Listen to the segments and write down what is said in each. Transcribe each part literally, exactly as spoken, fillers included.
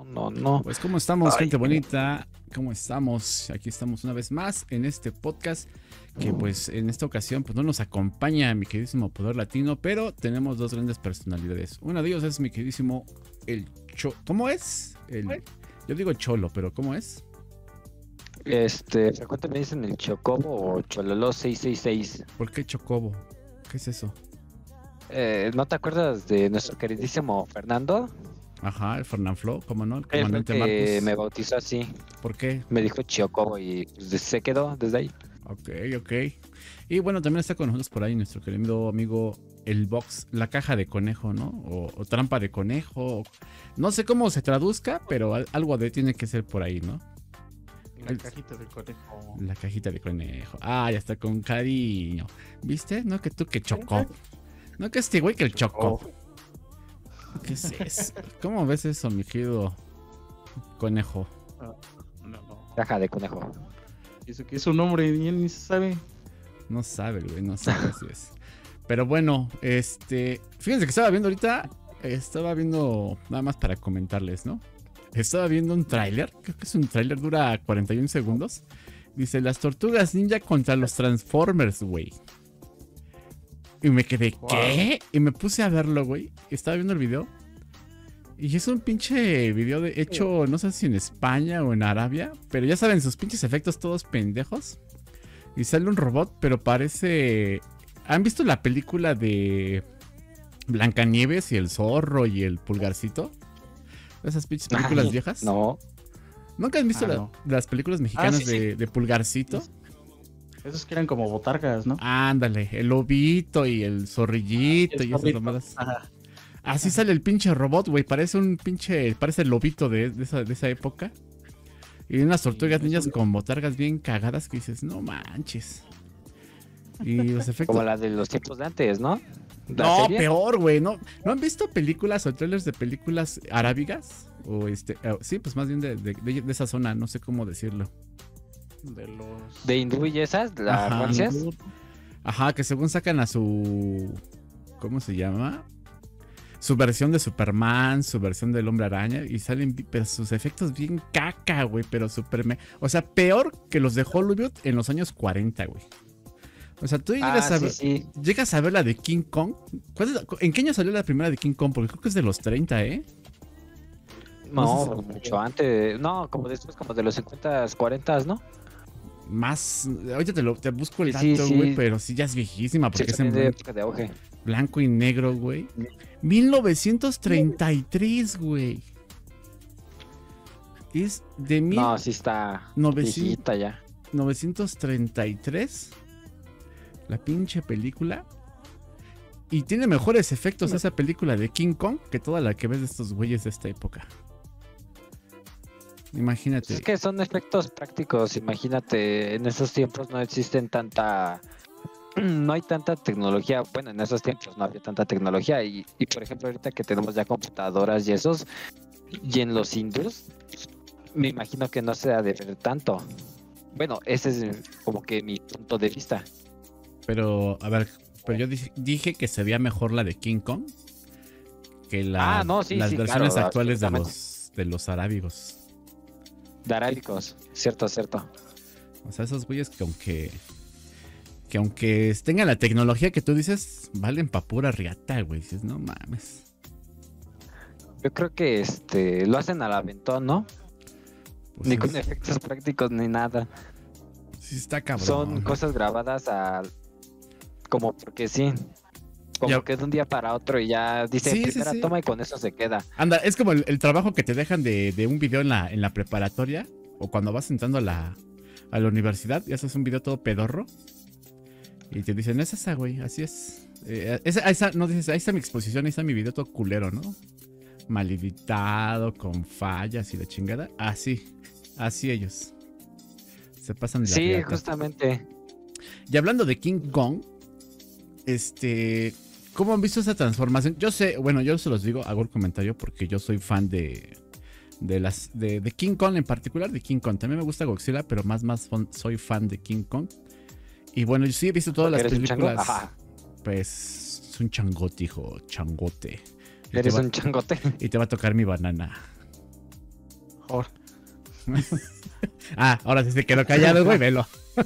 no, no. Pues ¿cómo estamos, Ay, gente bonita? ¿Cómo estamos? Aquí estamos una vez más en este podcast que pues en esta ocasión pues no nos acompaña mi queridísimo Poder Latino, pero tenemos dos grandes personalidades. Uno de ellos es mi queridísimo el Cho... ¿Cómo es? El... Yo digo Cholo, pero ¿cómo es? Este, frecuentemente me dicen el Chocobo o Chololo seis seis seis. ¿Por qué Chocobo? ¿Qué es eso? Eh, ¿no te acuerdas de nuestro queridísimo Fernando? Ajá, el Fernanfloo, ¿cómo no? El Él fue el comandante que Marcos. me bautizó así. ¿Por qué? Me dijo Chocobo y pues, se quedó desde ahí. Ok, ok. Y bueno, también está con nosotros por ahí nuestro querido amigo el Box, la caja de conejo, ¿no? O, o trampa de conejo. No sé cómo se traduzca, pero al- algo de tiene que ser por ahí, ¿no? La cajita de conejo. La cajita de conejo. Ah, ya está con cariño. ¿Viste? No que tú que chocó. No que este güey que el chocó. ¿Qué es eso? ¿Cómo ves eso, mi querido conejo? Ah, no, no. Caja de conejo. Eso que es un nombre, y ni se sabe. No sabe, güey, no sabe si es. Pero bueno, este. Fíjense que estaba viendo ahorita. Estaba viendo. Nada más para comentarles, ¿no? Estaba viendo un tráiler. Creo que es un tráiler, dura cuarenta y un segundos. Dice: Las tortugas ninja contra los Transformers, güey. Y me quedé, Wow. ¿qué? Y me puse a verlo, güey. Estaba viendo el video. Y es un pinche video de, hecho, no sé si en España o en Arabia. Pero ya saben, sus pinches efectos todos pendejos. Y sale un robot, pero parece... ¿Han visto la película de Blancanieves y el zorro y el pulgarcito? Esas pinches películas Ay, viejas. No. ¿Nunca han visto Ah, la- no. las películas mexicanas Ah, sí, de, de pulgarcito? Esos que eran como botargas, ¿no? Ándale, el lobito y el zorrillito El y esas zorrito. mamadas. Ajá. Así sale el pinche robot, güey. Parece un pinche. Parece el lobito de, de esa, de esa época. Y unas tortugas Sí, ninjas eso- con botargas bien cagadas que dices, no manches. Y los efectos. Como la de los tiempos de antes, ¿no? ¿La No, serie? peor, güey. ¿No, ¿No han visto películas o trailers de películas arábigas? O este. eh, sí, pues más bien de, de- de- de esa zona, no sé cómo decirlo. De los. De hindú y esas, las Ajá. rancias. Ajá, que según sacan a su. ¿Cómo se llama? Su versión de Superman, su versión del Hombre Araña. Y salen, bi- pero sus efectos bien caca, güey. Pero super. me- O sea, peor que los de Hollywood en los años cuarenta, güey. O sea, tú llegas, Ah, a sí, ver, sí. llegas a ver la de King Kong. ¿Cuál es la- ¿En qué año salió la primera de King Kong? Porque creo que es de los treinta, ¿eh? No, No sé si- mucho antes. No, como después, como de los cincuenta, cuarenta, ¿no? Más. Ahorita te, lo, te busco el Sí, dato, sí. güey. Pero sí ya es viejísima. Sí, Porque es en también de blanco, época de auge. blanco y negro, güey. mil novecientos treinta y tres, güey. Es de mil No, sí está novecientos viejita ya. novecientos treinta y tres. La pinche película. Y tiene mejores efectos esa película de King Kong que toda la que ves de estos güeyes de esta época. Imagínate. Es que son efectos prácticos, imagínate, en esos tiempos no existen tanta, no hay tanta tecnología, bueno, en esos tiempos no había tanta tecnología y, y por ejemplo ahorita que tenemos ya computadoras y esos, y en los hindús, me imagino que no se ha de ver tanto. Bueno, ese es como que mi punto de vista. Pero, a ver, pero yo dije, dije que se veía mejor la de King Kong que la- Ah, no, sí, las sí, versiones claro, actuales de absolutamente. los, de los arábigos. De arábicos, cierto, cierto. O sea, esos güeyes que aunque que aunque tengan la tecnología que tú dices, valen pa' pura riata, güey. Dices, no mames. Yo creo que este lo hacen al aventón, ¿no? Pues Ni sí, con efectos prácticos ni nada. sí está cabrón. Son cosas grabadas a como porque sí. Como Ya. que de un día para otro y ya dice Sí, sí, primera sí. toma y con eso se queda. Anda, es como el, el trabajo que te dejan de, de un video en la, en la preparatoria o cuando vas entrando a la, a la universidad y haces un video todo pedorro y te dicen, es esa, güey, así es. Eh, esa, esa- no dices, ahí está mi exposición, ahí está mi video todo culero, ¿no? Mal editado, con fallas y la chingada. Así, así ellos. Se pasan de la Sí, riata. justamente. Y hablando de King Kong, este, ¿cómo han visto esa transformación? Yo sé, bueno, yo se los digo, hago el comentario porque yo soy fan de, de las, de, de King Kong en particular, de King Kong. También me gusta Godzilla, pero más, más fon- soy fan de King Kong. Y bueno, yo sí he visto todas las ¿Eres un chango? películas. Ajá. Pues, es un changote, hijo, changote. Y te, Eres va, un changote. y te va a tocar mi banana. mejor. Ah, ahora sí se quedó callado, güey, velo.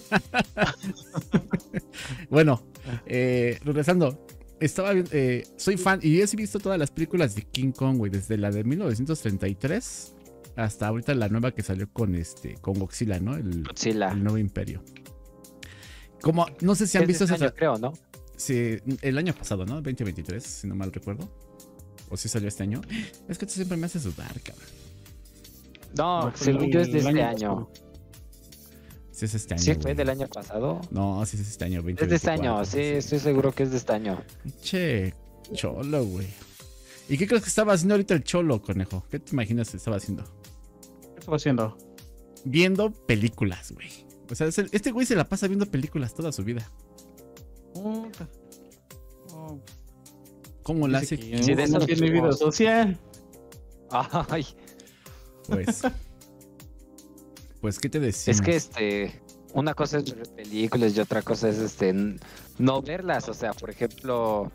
Bueno, eh, regresando. Estaba bien, eh, soy fan y he visto todas las películas de King Kong, güey, desde la de mil novecientos treinta y tres hasta ahorita la nueva que salió con este con Godzilla, ¿no? El, Godzilla. el nuevo imperio. Como, no sé si han Es de visto este esas. año, creo, ¿no? Sí, el año pasado, ¿no? veinte veintitrés, si no mal recuerdo. O si salió este año. Es que tú siempre me haces dudar, cabrón. No, No, fue según yo es de el este año año. Sí, es este año. ¿Sí fue güey. del año pasado? No, sí es este año, veinte Es de este año, veinticuatro, sí, estoy seguro que es de este año. Che, cholo, güey. ¿Y qué crees que estaba haciendo ahorita el cholo, conejo? ¿Qué te imaginas que estaba haciendo? ¿Qué estuvo haciendo? Viendo películas, güey. O sea, es el- este güey se la pasa viendo películas toda su vida. Puta. Oh, ¿Cómo la dice hace? que Sí, de no eso tiene vida dijimos. social. Ay, Pues. Pues, ¿qué te decimos? es que este, una cosa es ver películas y otra cosa es este n- no verlas. O sea, por ejemplo,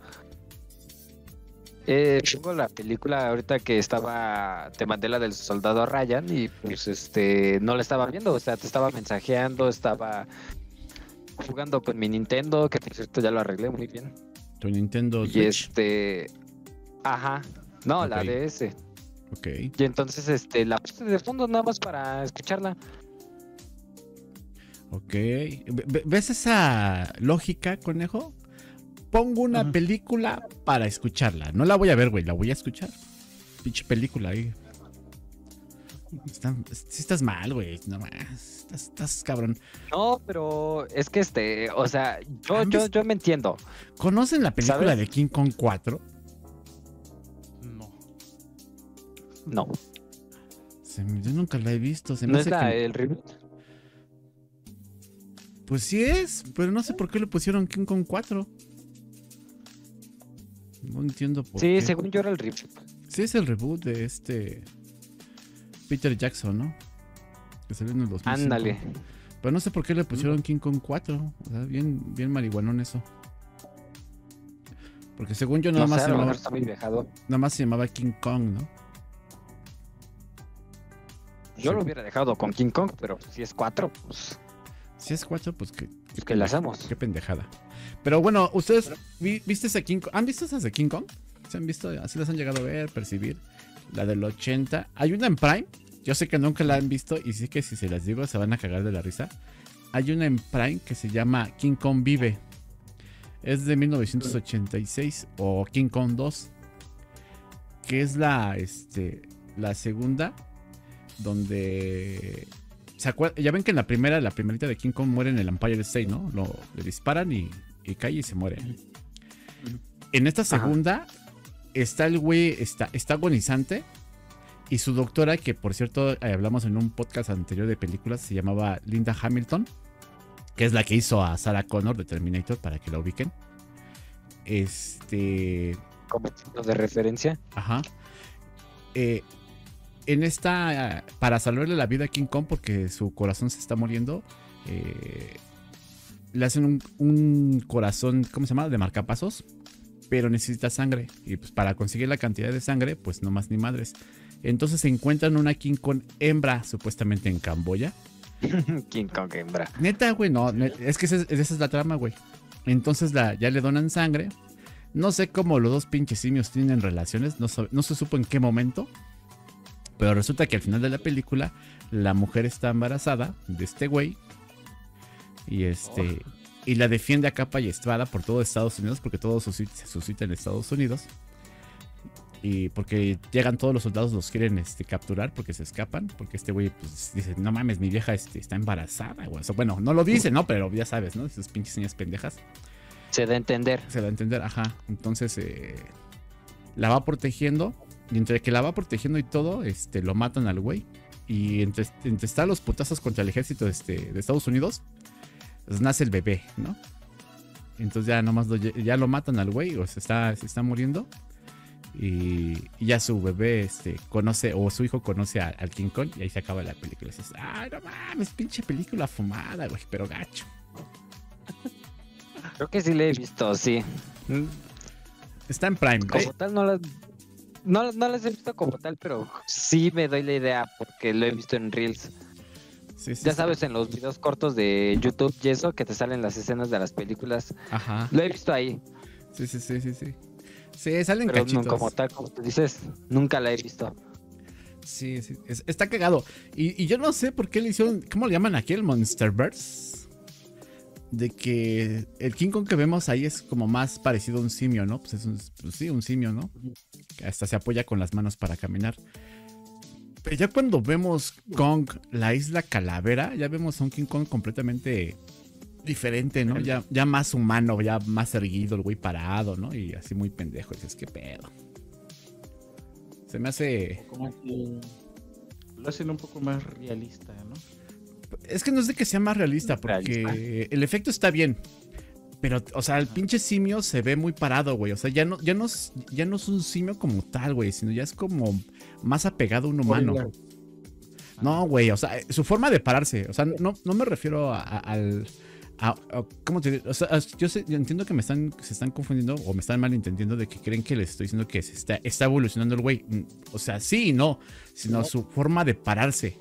eh, pongo la película ahorita que estaba, te mandé la del soldado Ryan y pues este no la estaba viendo. O sea, te estaba mensajeando, estaba jugando con mi Nintendo, que por cierto ya lo arreglé muy bien. Tu Nintendo Y Switch. este, ajá, no, la Ok. D S. Ok. Y entonces este la puse de fondo nada más para escucharla. Ok. Ve- ve- ¿Ves esa lógica, conejo? Pongo una Ajá. película para escucharla. No la voy a ver, güey, la voy a escuchar. Pinche película ahí. Está- sí estás mal, güey. No más. Estás, estás cabrón. No, pero es que este, o sea, yo, ¿Han yo, visto? yo me entiendo. ¿Conocen la película ¿Sabes? de King Kong cuatro? No. No, Se me- yo nunca la he visto. Se me no es hace la, que- el reboot. Pues sí es, pero no sé por qué le pusieron King Kong cuatro. No entiendo por Sí, qué. según yo era el reboot. Sí es el reboot de este Peter Jackson, ¿no? Que salió en el dos mil cinco. Ándale. Pero no sé por qué le pusieron King Kong cuatro. O sea, bien, bien marihuanón eso. Porque según yo nada, No más sé, a se lo llamaba, mejor está muy viejado. nada más se llamaba King Kong, ¿no? Yo Sí. lo hubiera dejado con King Kong, pero si es cuatro, pues, Si es cuatro, pues que, pues que la hacemos. qué pendejada. Pero bueno, ¿ustedes vi- viste ese King Kong? ¿Han visto esas de King Kong? ¿Se han visto? ¿Así las han llegado a ver, percibir? La del ochenta. Hay una en Prime. Yo sé que nunca la han visto y sí que si se las digo se van a cagar de la risa. Hay una en Prime que se llama King Kong Vive. Es de mil novecientos ochenta y seis o King Kong dos. Que es la, este, la segunda donde... ¿se acuer- Ya ven que en la primera, la primerita de King Kong muere en el Empire State, ¿no? Lo, le disparan y, y cae y se muere. En esta segunda está el güey, está, está agonizante. Y su doctora, que por cierto eh, hablamos en un podcast anterior de películas, se llamaba Linda Hamilton, que es la que hizo a Sarah Connor de Terminator, para que la ubiquen. Este... Como punto de referencia. Ajá. Eh, en esta, para salvarle la vida a King Kong porque su corazón se está muriendo, eh, le hacen un, un corazón, ¿cómo se llama? De marcapasos, pero necesita sangre. Y pues para conseguir la cantidad de sangre, pues no más ni madres. Entonces se encuentran una King Kong hembra, supuestamente en Camboya. King Kong hembra. Neta, güey, no, ne- es que esa es, esa es la trama, güey. Entonces la, ya le donan sangre. No sé cómo los dos pinches simios tienen relaciones, no, so- no se supo en qué momento. Pero resulta que al final de la película, la mujer está embarazada de este güey. Y este. Y la defiende a capa y espada por todo Estados Unidos, porque todo suscita- se suscita en Estados Unidos. Y porque llegan todos los soldados, los quieren este, capturar porque se escapan. Porque este güey pues, dice: no mames, mi vieja este, está embarazada, güey. O sea, bueno, no lo dice, ¿no? Pero ya sabes, ¿no? Esas pinches señas pendejas. Se da a entender. Se da a entender, ajá. Entonces eh, la va protegiendo. Y entre que la va protegiendo y todo, este, lo matan al güey. Y entre, entre estar los putazos contra el ejército este, de Estados Unidos, pues nace el bebé, ¿no? Entonces ya nomás lo, ya lo matan al güey, o se está, se está muriendo. Y, y ya su bebé este, conoce, o su hijo conoce a- al King Kong, y ahí se acaba la película. Y dices, ay, no mames, pinche película fumada, güey, pero gacho. Creo que sí le he visto, sí. Mm, Está en Prime, Como ¿eh? tal no la, no, no las he visto como tal, pero sí me doy la idea porque lo he visto en Reels. Sí, sí, Ya sí. sabes, en los videos cortos de YouTube y eso, que te salen las escenas de las películas. Ajá. Lo he visto ahí, Sí, sí, sí, sí, sí. Sí, salen pero no, cachitos. como tal, como tú dices, nunca la he visto. Sí, sí. es- está cagado. Y, y yo no sé por qué le hicieron. ¿Cómo le llaman aquí? El Monsterverse. De que el King Kong que vemos ahí es como más parecido a un simio, ¿no? Pues es un, pues sí, un simio, ¿no? Que hasta se apoya con las manos para caminar. Pero ya cuando vemos Kong, la isla Calavera, ya vemos a un King Kong completamente diferente, ¿no? Ya, ya más humano, ya más erguido, el güey parado, ¿no? Y así muy pendejo. Dices, ¿qué pedo? Se me hace. Como que lo hacen un poco más realista, ¿no? Es que no es de que sea más realista, porque Realista. el efecto está bien. Pero, o sea, el pinche simio se ve muy parado, güey. O sea, ya no, ya no, es, ya no es un simio como tal, güey, sino ya es como más apegado a un humano. Gorila. No, güey, o sea, su forma de pararse. O sea, no, no me refiero a- a- al. a- a- ¿Cómo te digo? O sea, yo, sé- yo entiendo que me están, se están confundiendo o me están malentendiendo de que creen que les estoy diciendo que se está, está evolucionando el güey. Mm, O sea, sí y no, sino No. su forma de pararse.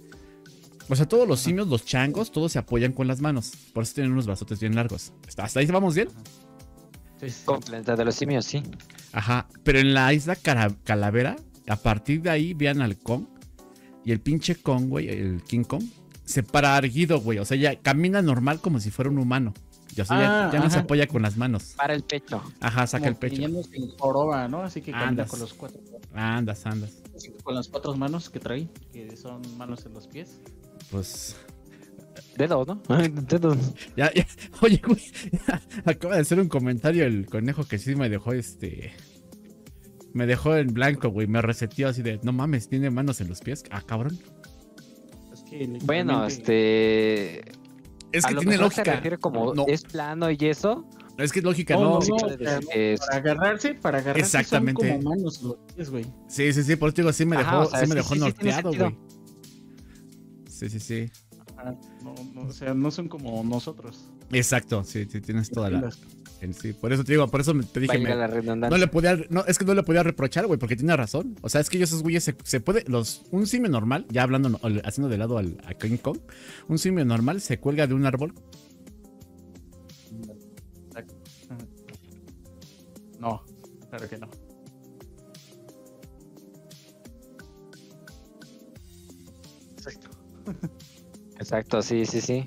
O sea, todos los simios, los changos, todos se apoyan con las manos. Por eso tienen unos brazotes bien largos. ¿Hasta hasta ahí vamos bien? Sí, sí. Con Planeta de los Simios, sí. Ajá. Pero en la isla Cara- Calavera, a partir de ahí vean al Kong. Y el pinche Kong, güey, el King Kong, se para erguido, güey. O sea, ya camina normal como si fuera un humano. Y, o sea, ya, Ah, ya no se ajá. apoya con las manos. Para el pecho. Ajá, saca el Como que pecho. ya no se joroba, ¿no? Así que camina Andas. con los cuatro, Andas, andas. con las cuatro manos que trae, que son manos en los pies. Pues. Dedos, ¿no? Dedos. Ya, ya. Oye, güey. Acaba de hacer un comentario el conejo que sí me dejó este. Me dejó en blanco, güey. Me reseteó así de. No mames, tiene manos en los pies. Ah, cabrón. Es que Bueno, literalmente- este. Es a que lo tiene mejor se lógica. refiere como No, es plano y eso. es que es lógica, No, no. no, sí no, puede o sea, decir que es- para agarrarse, para agarrarse Exactamente. son como manos en los pies, güey. Sí, sí, sí. Por eso digo, sí me Ajá, dejó, o sea, sí me sí, dejó sí, sí, tiene norteado, sentido. güey. Sí, sí, sí. Ajá, no, no, o sea, no son como nosotros. Exacto, sí, sí, tienes toda la. Las- Sí, por eso te digo, por eso me- te dije. Valga me- la no redundancia. le podía, no, es que no le podía reprochar, güey, porque tiene razón. O sea, es que ellos, esos güeyes, se, se puede, los, un simio normal, ya hablando, no- haciendo de lado al, a King Kong, un simio normal se cuelga de un árbol. Exacto. Ajá. No, claro que no. Exacto. Exacto, sí, sí, sí.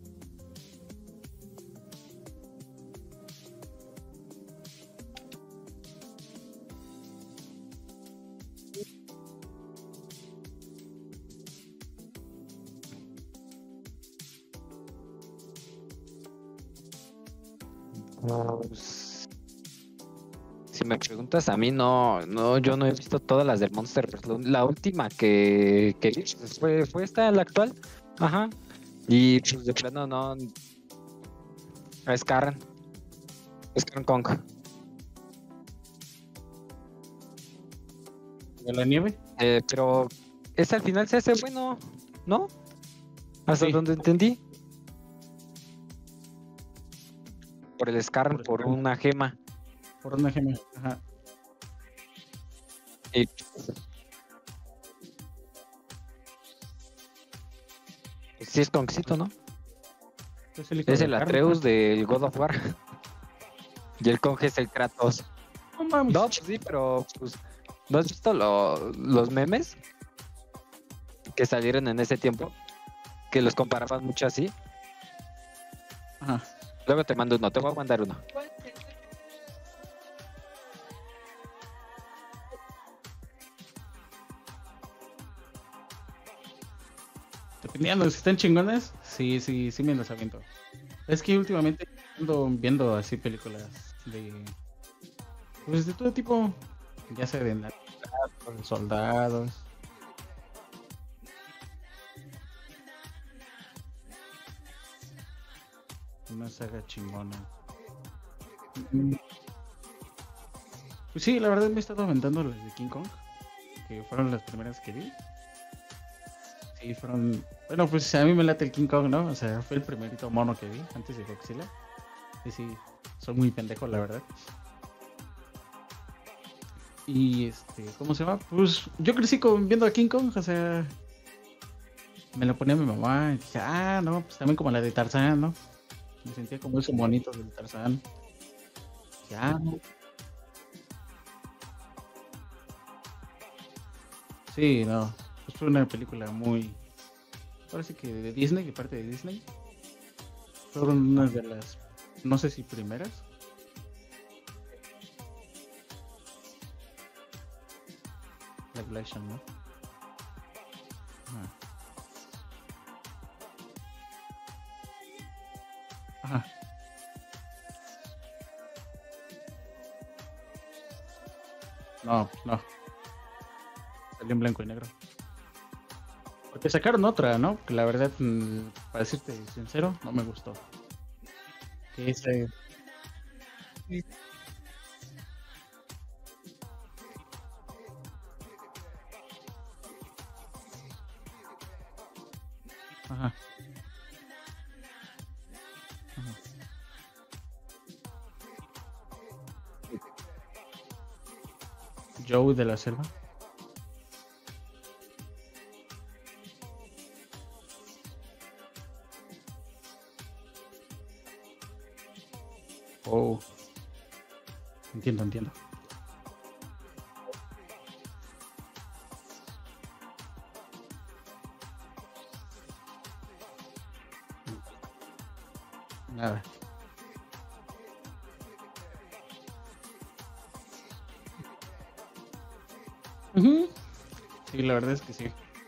No, pues, si me preguntas a mí, no, no, yo no he visto todas las del Monsterverse. Lo- La última que, que vi pues, fue, fue esta, la actual. Ajá. Y pues de plano no. Es Karen. Es Karen Kong. ¿De la nieve? Eh, pero ese al final se hace bueno, ¿no? Hasta Sí. donde entendí. Por el Scarn, Por por Scarn. una gema. Por una gema. Ajá. Y pues sí es Kongcito, ¿no? Es el, hijo Es de el Karen, Atreus ¿no? del God of War. Y el Kong es el Kratos. No mames. No, pues sí, pero pues, ¿no has visto lo- los memes que salieron en ese tiempo? Que los comparaban mucho así. Ajá. Luego te mando uno, te voy a mandar uno. Dependiendo, si están chingones, sí, sí, sí me los aviento. Es que últimamente ando viendo así películas de. Pues de todo tipo. Ya sea de narcos, de soldados. Una saga chingona. Mm. Pues sí, la verdad me he estado aventando las de King Kong. Que fueron las primeras que vi. Sí, fueron. Bueno, pues a mí me late el King Kong, ¿no? O sea, fue el primerito mono que vi antes de Godzilla. Y sí, soy muy pendejo, la verdad. Y este, ¿cómo se llama? Pues yo crecí con, viendo a King Kong, o sea, me lo ponía mi mamá y dije, ah, no, pues también como la de Tarzán, ¿no? Me sentía como esos monitos del Tarzán. Ya, no. Sí, no. Pues fue una película muy. Parece que de Disney, de parte de Disney. Fueron unas de las. No sé si primeras. Live action, ¿no? Ajá. Ajá. No, no. Salió en blanco y negro. Porque sacaron otra, ¿no? Que la verdad, mm, para decirte sincero, no me gustó. Que ese. Ajá. Ajá. Joe de la selva. Oh, entiendo, entiendo. Nada. Ujú. Sí, la verdad es que sí.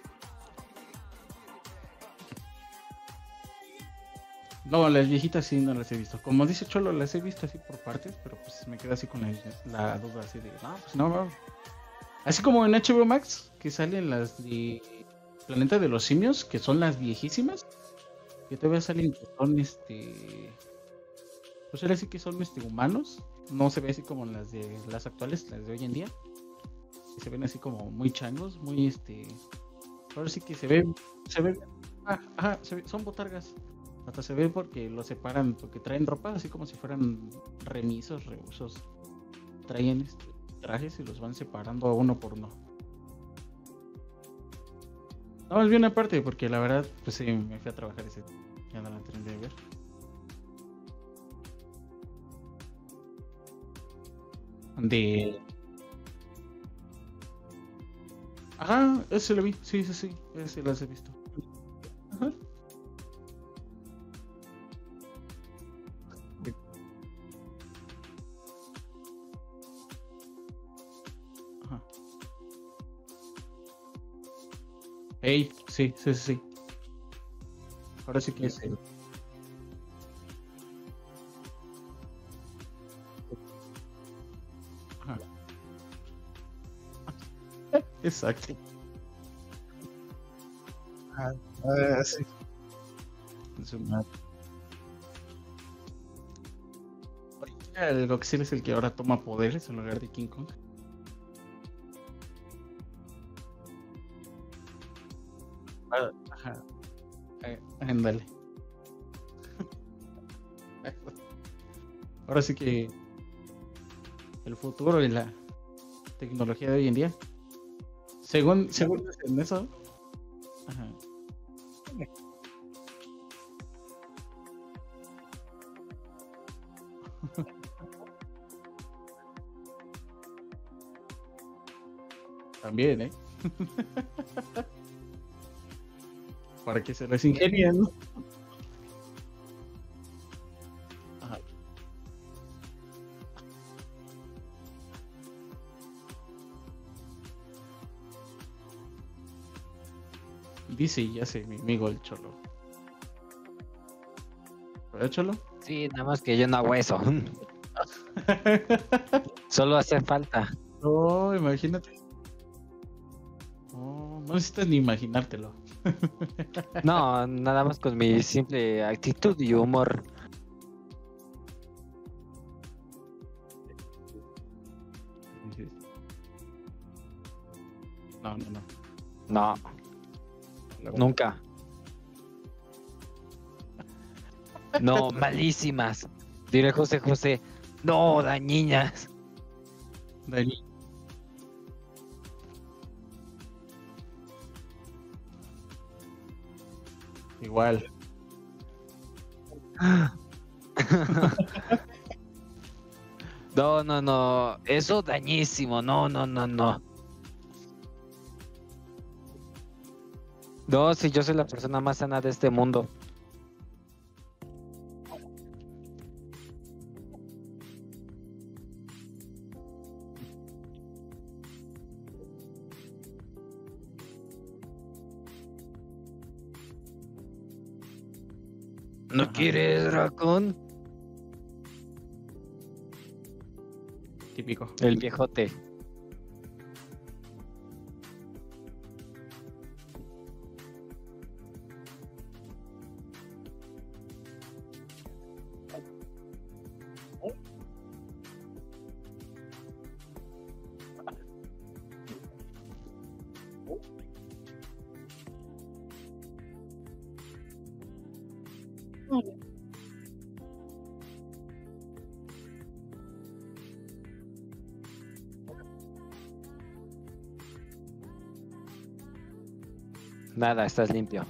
No, las viejitas sí no las he visto. Como dice Cholo, las he visto así por partes, pero pues me quedo así con la, la duda así de, no, pues no, no. Así como en H B O Max, que salen las de Planeta de los Simios, que son las viejísimas, que todavía salen que son este, pues ahora sí que son este humanos, no se ve así como las de las actuales, las de hoy en día, que se ven así como muy changos, muy este, ahora sí que se ve, se ve, ah, ajá, se ve- son botargas. Hasta se ve porque los separan, porque traen ropa así como si fueran remisos, reusos. Traen este, trajes y los van separando uno por uno. No, más bien aparte, porque la verdad, pues sí, me fui a trabajar ese. Ya no la terminé de ver. De. Ajá, ese lo vi. Sí, sí, sí. Ese lo he visto. Ajá. De- Ajá. Ey, sí, sí, sí, sí. Ahora sí que es el. Ajá. Exacto. Ah, ah, sí. Es una- El Godzilla es el que ahora toma poderes en lugar de King Kong. Ah, ajá. Eh, ándale. Ahora sí que el futuro y la tecnología de hoy en día, según, según en eso, ajá, también, ¿eh? Para que se les ingenien, ¿no? Ajá. Dice, ya sé, mi amigo el Cholo. ¿Verdad, Cholo? Sí, nada más que yo no hago eso. Solo hace falta. No, imagínate. No, no necesitas ni imaginártelo. No, nada más con mi simple actitud y humor. No, no, no. No, La verdad. nunca. No, malísimas. Diré José José. No, dañinas. Dani. igual. No, no, no. Eso dañísimo. No, no, no, no. No, si yo soy la persona más sana de este mundo. ¿No Ajá. quieres, dragón? Típico. El viejote. Nada, estás limpio.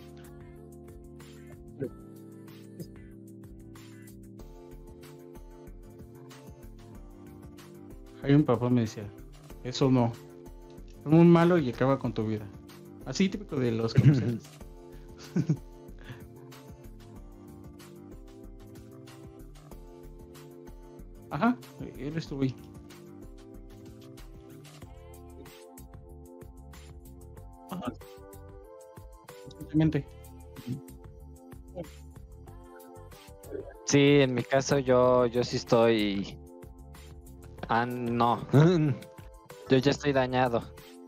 Hay un papá me decía, eso no. Es muy malo y acaba con tu vida. Así típico de los comerciales. Ajá, él estuvo ahí. Ajá. Simplemente. Sí, en mi caso yo, yo sí estoy. Ah, no. Yo ya estoy dañado.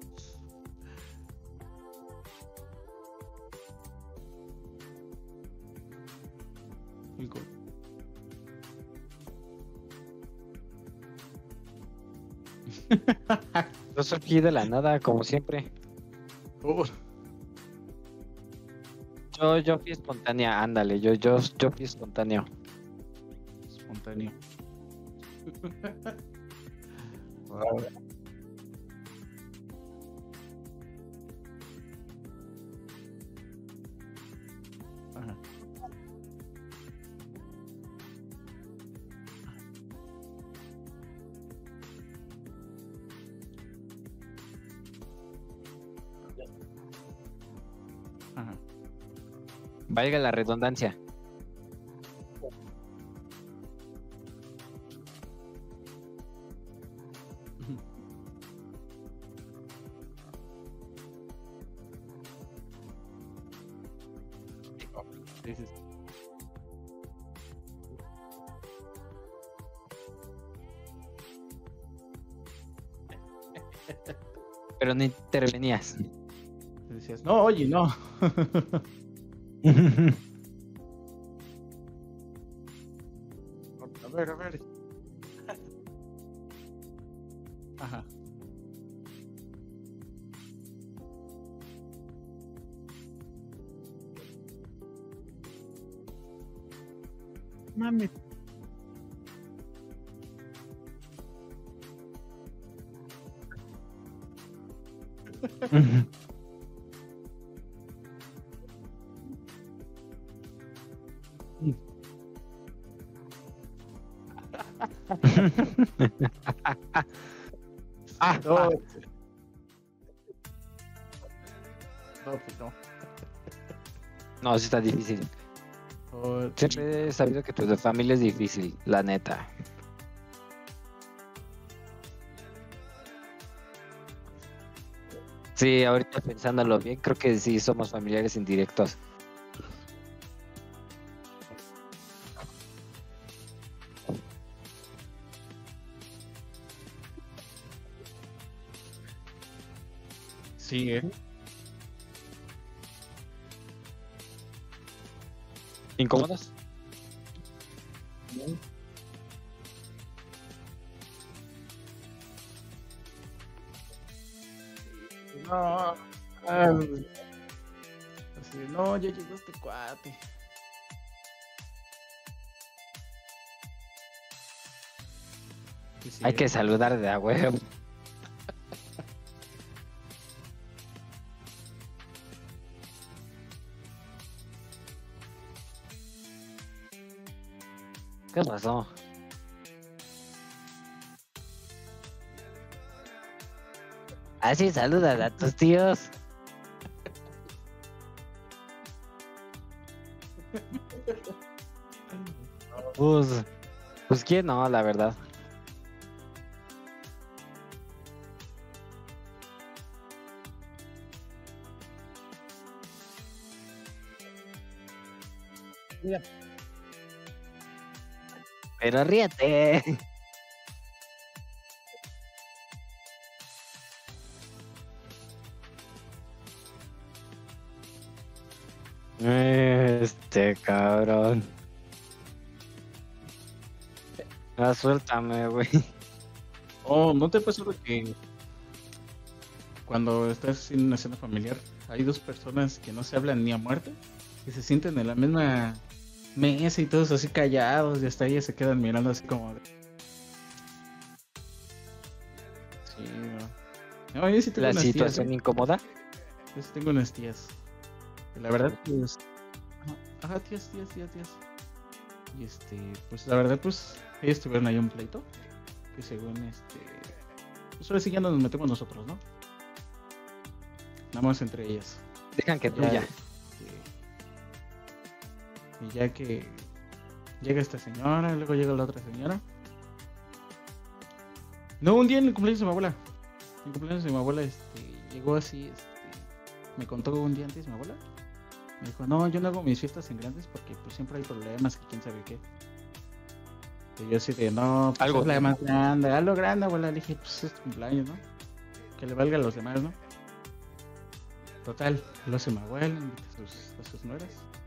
Muy cool. Yo surgí de la nada, como siempre. Oh, Yo, yo fui espontánea, ándale, yo, yo, yo fui espontáneo. espontáneo. Wow. Ajá. Ajá. Valga la redundancia. Ujú. Sí, sí, sí. Pero no intervenías. Te decías, no, oye, no. A ver, a ver. Ajá. Mami. Ah, No, ah. no, pues no. No, sí está difícil. Oh, Siempre he sabido que tu de familia es difícil, la neta. Sí, ahorita pensándolo bien, creo que sí somos familiares indirectos. sí, ¿eh? ¿Incómodos? No. Ah, así, no, ya llegó este cuate. Sí, sí, Hay que ¿eh? saludar de a huevo. ¿Qué pasó? Así saludas a tus tíos. Pues, pues quién no, la verdad. Pero ríete. Este cabrón. Ah, suéltame, güey. Oh, ¿no te pasa lo que cuando estás en una cena familiar hay dos personas que no se hablan ni a muerte, que se sienten en la misma mesa y todos así callados y hasta ellas se quedan mirando así como de... Sí, no. No, yo sí tengo La unas situación tías, ¿eh? incómoda. Yo sí tengo unas tías. La verdad, pues... Ajá, tías, tías, tías, tías. Y este, pues la verdad, pues ellos tuvieron ahí un pleito. Que según este... Pues ahora sí ya no nos metemos nosotros, ¿no? Nada más entre ellas. Dejan que Ya, fluya. este, y ya que llega esta señora, luego llega la otra señora. No, un día en el cumpleaños de mi abuela. En el cumpleaños de mi abuela, este, llegó así, este, me contó un día antes mi abuela. Me dijo, no, yo no hago mis fiestas en grandes porque pues siempre hay problemas, que quién sabe qué. Y yo así de, no, pues Algo es la grande. más grande, algo grande, abuela. Le dije, pues es tu cumpleaños, ¿no? Que le valga a los demás, ¿no? Total, lo hace mi abuela, invita a sus, a sus nueras.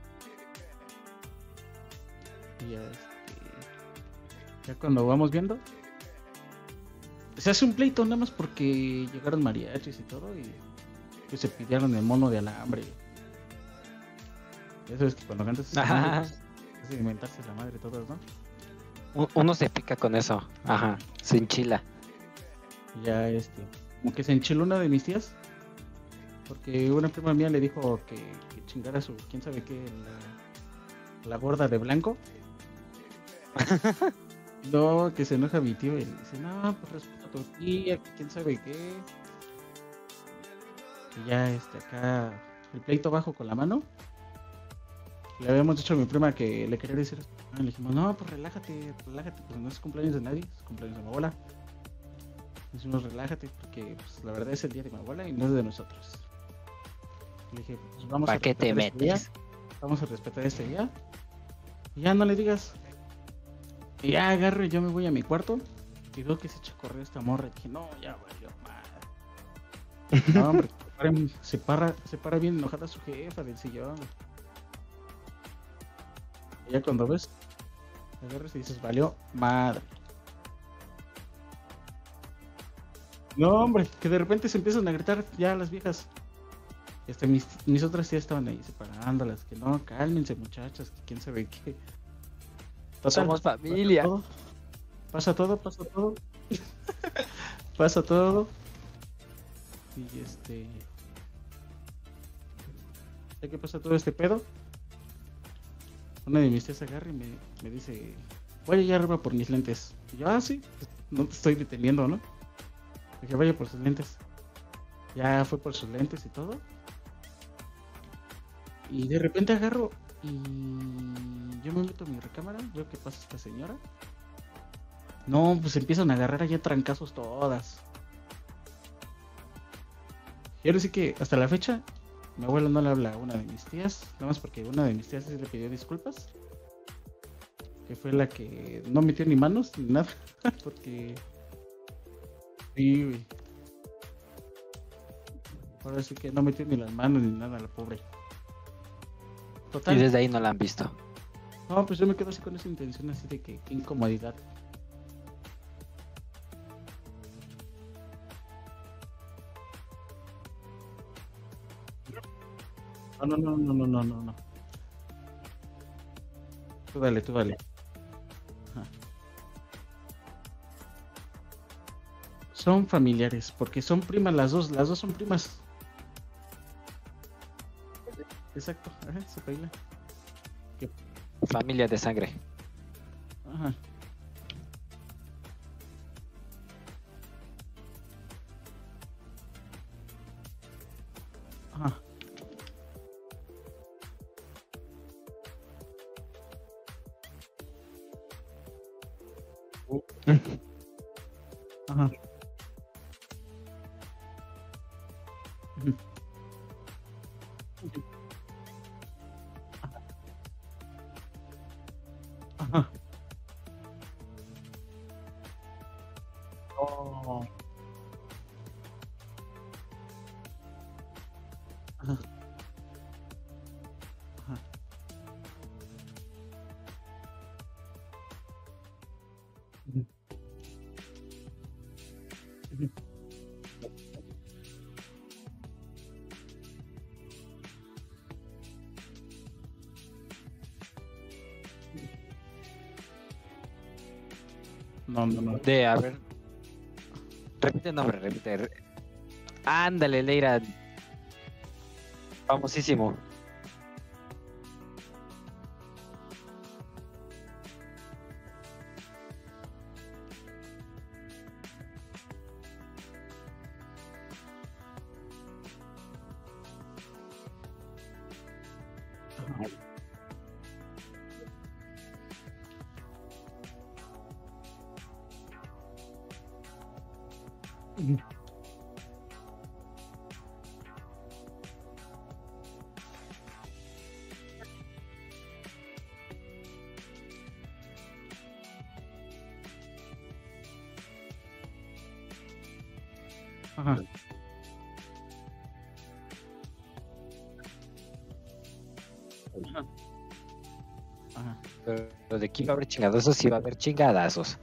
Y ya, este, ya cuando vamos viendo, se hace un pleito nada más porque llegaron mariachis y todo y que se pidieron el mono de alambre. Eso es que cuando cantas esa Ajá. madre, pues, es de inventarse la madre todos, ¿no? U- Uno se pica con eso. Ajá. Se enchila. Y ya este, como que se enchiló una de mis tías, porque una prima mía le dijo que, que chingara su, quién sabe qué, la, la gorda de blanco. No, que se enoja mi tío y le dice, no, pues respeta a tu tía, que quién sabe qué. Y ya este acá, el pleito bajo con la mano. Le habíamos dicho a mi prima que le quería decir esto. Le dijimos, no, pues relájate, relájate, pues no es cumpleaños de nadie, es cumpleaños de mi abuela. Le decimos, relájate, porque pues, la verdad es el día de mi abuela y no es de nosotros. Le dije, pues vamos a ¿Para qué te respetar este día, metes? vamos a respetar este día. Y ya no le digas. Y ya agarro y yo me voy a mi cuarto y veo que se echa a correr esta morra. Y dije, no, ya valió madre. No, hombre, se para, se para bien enojada su jefa del sillón. Y ya cuando ves, agarras y dices, valió madre. No, hombre, que de repente se empiezan a gritar ya las viejas. Este, mis, mis otras tías estaban ahí separándolas, que no, cálmense muchachas, que quién sabe qué. Total, Somos familia. Pasa todo, pasa todo. Pasa todo. Y este. Ya que pasa todo este pedo, una de mis tías agarra y me, me dice, voy allá arriba por mis lentes. Y yo, ah, sí, pues, no te estoy deteniendo, ¿no? Dije, vaya por sus lentes. Ya fue por sus lentes y todo. Y de repente agarro y yo me meto a mi recámara, veo que pasa esta señora. No, pues empiezan a agarrar allá trancazos todas. Y ahora sí que hasta la fecha, mi abuelo no le habla a una de mis tías, nada más porque una de mis tías sí le pidió disculpas. Que fue la que no metió ni manos ni nada, porque... Sí, güey. Ahora sí que no metió ni las manos ni nada, la pobre. Total. Y desde ahí no la han visto. No, pues yo me quedo así con esa intención así de que qué incomodidad. No, no, no, no, no, no, no, no. Tú dale, tú dale. Ajá. Son familiares, porque son primas las dos, las dos son primas. Exacto, ajá, se baila. Familia de sangre. Ajá. Ajá. Ajá. Ujú. Ajá. Oh. Ajá. Ajá. Ujú. Ujú. No, no, no. De, a ver, repite el nombre, repite. re- Ándale, Leira. Famosísimo. Ujú. Ajá. Ajá. Ajá. Pero de aquí va a haber chingadazos, sí va a haber chingadazos.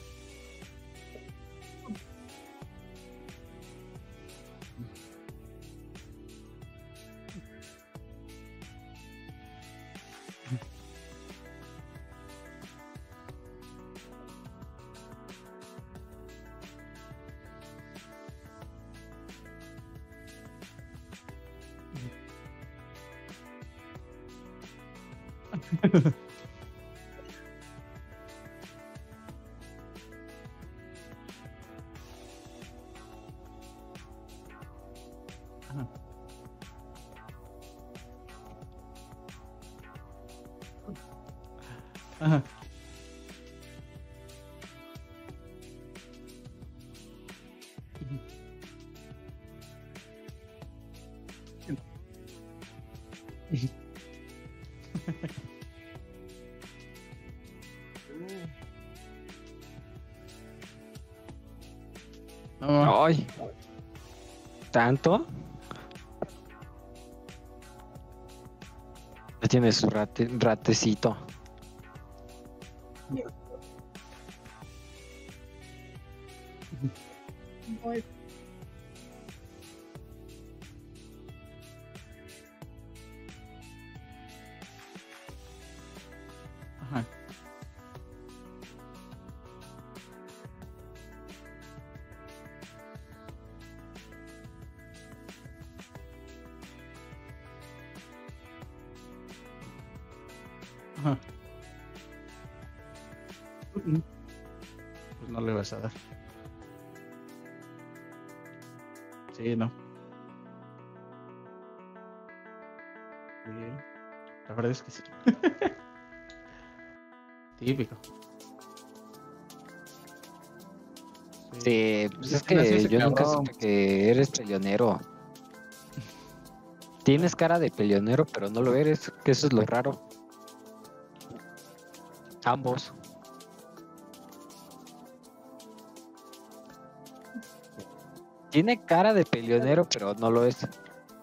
Ajá. Ajá. Ujú. Ujú. No. Ay, ¿tanto? Ya tiene su rate- ratecito. Ajá. Ajá. Ujú. Pues no le vas a dar. Sí, no. Sí, la verdad es que sí. Típico. Sí, pues Ya es que nació que ese yo nunca cabrón. supe que eres peleonero. Tienes cara de peleonero, pero no lo eres, que eso es lo raro. Ambos. Tiene cara de peleonero, pero no lo es.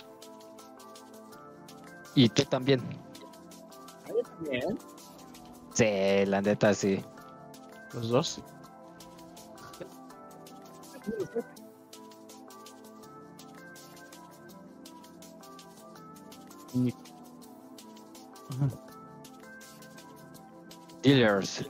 Y tú también. Bien. Sí, la neta, sí. Los dos. Ni- Ajá. Dealers.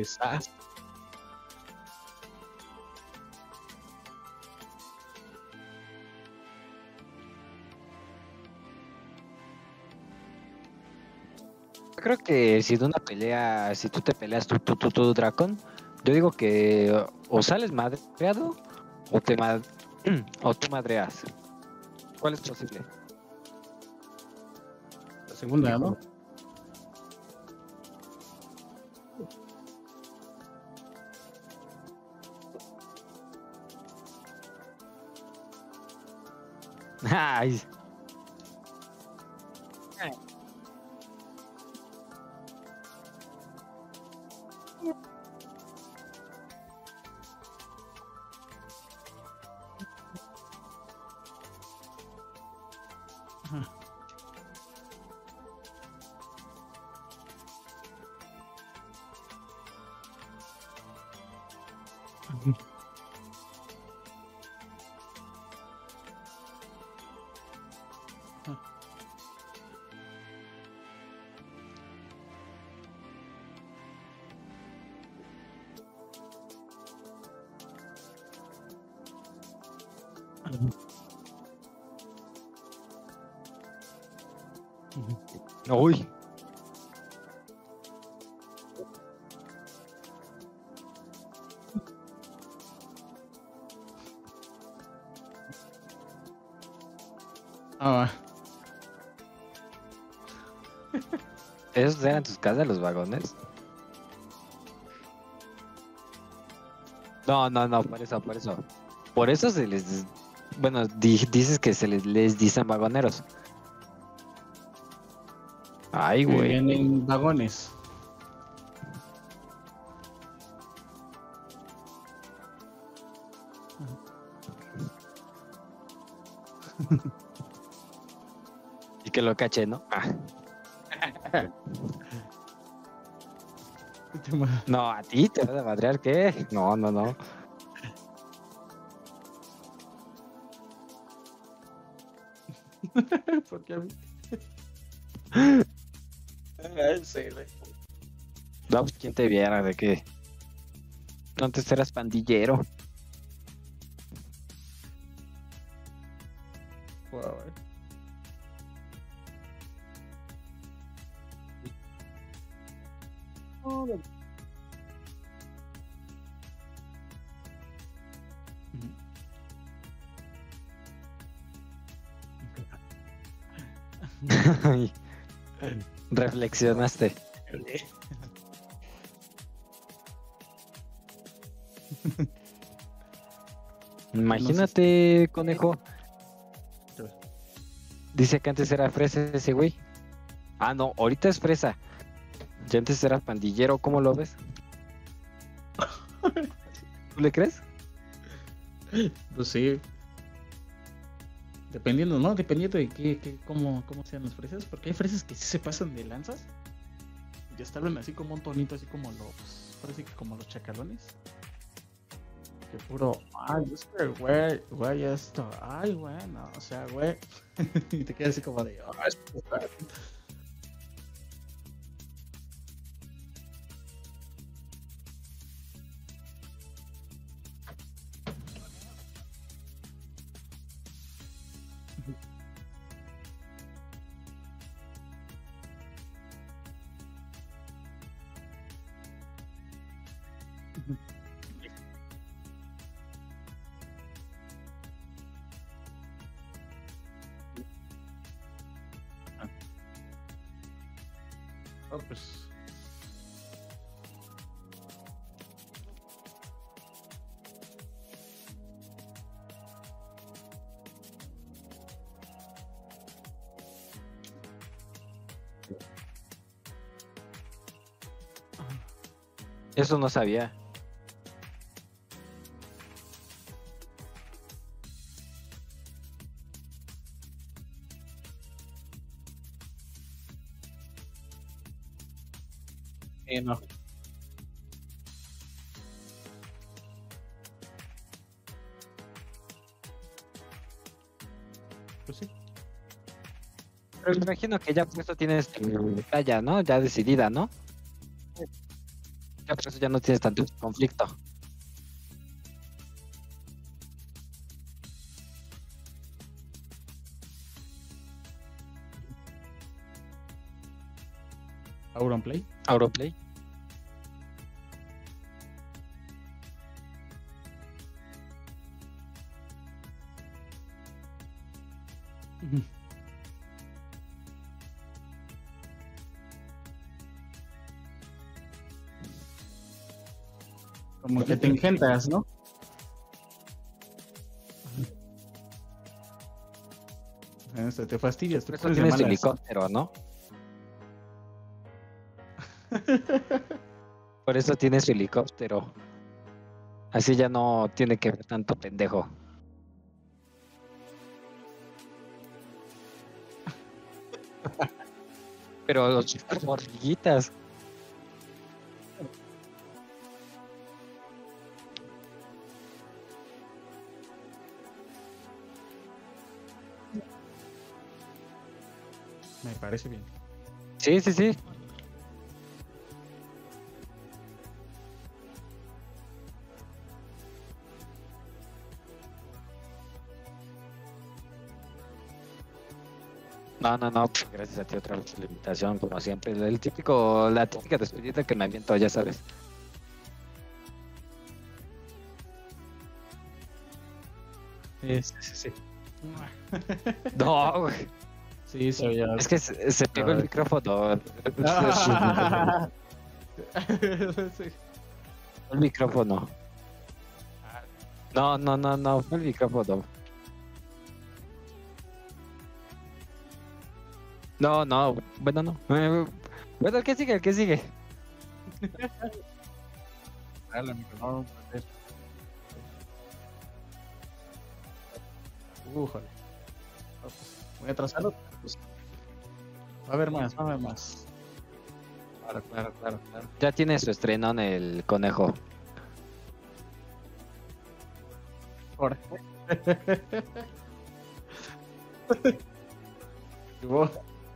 desastre. Creo que si de una pelea, si tú te peleas tú, tú, tú, tú, Dracon, yo digo que o sales madreado o te mad o tú madreas. ¿Cuál es posible? La segunda, ¿no? Ay, uy. Ah, ¿Esos eran tus casas, los vagones? No, no, no, por eso, por eso. Por eso se les... Bueno, di- dices que se les, les dicen vagoneros. Ay, güey. vivían en vagones. Y que lo caché, ¿no? Ah. No, a ti te vas a madrear, ¿qué? No, no, no. Porque a mí... Sí, güey. No, pues quién te viera de qué. Antes eras pandillero. Wow, güey. Reflexionaste. Imagínate, conejo. Dice que antes era fresa ese güey. Ah, no, ahorita es fresa. Ya antes era pandillero, ¿cómo lo ves? ¿Tú le crees? Pues sí. Dependiendo, ¿no? Dependiendo de qué, qué, cómo, cómo sean las fresas. Porque hay fresas que sí se pasan de lanzas. Ya estaban así como un tonito, así como los... Parece que como los chacalones. Que puro... Ay, es que, güey, güey, esto... Ay, güey, no, o sea, güey. Y te quedas así como de... "Ah, esto está-". Oh, pues... Eso no sabía. Eh, no. Pues sí. Pero me imagino que ya por eso tienes tu talla, ¿no? Ya decidida, ¿no? Ya por eso ya no tienes tanto conflicto. Auronplay. Auronplay. Como que te engentas, ¿no? Este, te fastidias. Por Te eso pones de tienes tu malas. helicóptero, ¿no? Por eso tienes su helicóptero. Así ya no tiene que ver tanto pendejo. Pero los hormiguitas. Me parece bien. Sí, sí, sí. No, no, no, pues gracias a ti otra vez por la invitación, como siempre. El típico, la típica despedida que me aviento, ya sabes. Sí, sí, sí. sí. No, güey. Sí, soy yo. Es que se, se pegó el Ay. micrófono. Ah. Sí. El micrófono. No, no, no, no, fue el micrófono. No, no, bueno, no. Eh, Bueno, el que sigue, el que sigue. Dale, amigo, no, pues, Újale. No, pues, muy atrasado. Pues, va a haber más, va a haber más. Claro, claro, claro, claro. Ya tiene su estreno en el conejo. Ahora. Y vos,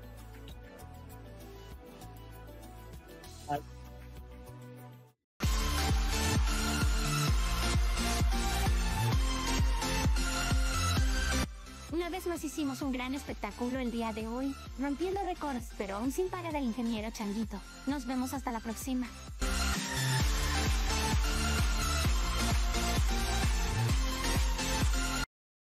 Una vez más hicimos un gran espectáculo el día de hoy, rompiendo récords, pero aún sin pagar al ingeniero Changuito. Nos vemos hasta la próxima.